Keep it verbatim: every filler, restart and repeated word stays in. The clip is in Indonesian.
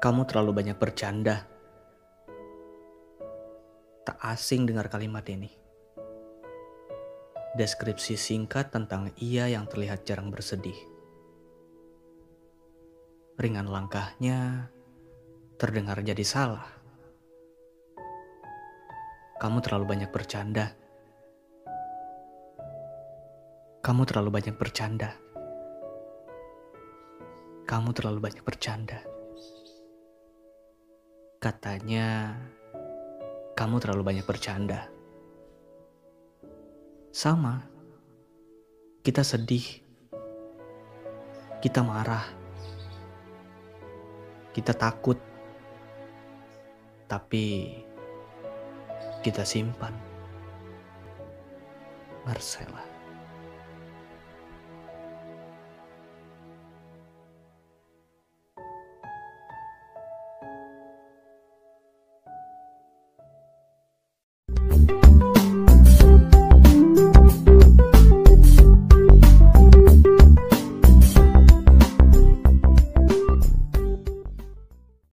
Kamu terlalu banyak bercanda. Tak asing dengar kalimat ini. Deskripsi singkat tentang ia yang terlihat jarang bersedih. Ringan langkahnya terdengar jadi salah. Kamu terlalu banyak bercanda. Kamu terlalu banyak bercanda. Kamu terlalu banyak bercanda. Katanya, kamu terlalu banyak bercanda. Sama, kita sedih, kita marah, kita takut, tapi kita simpan. Marcella.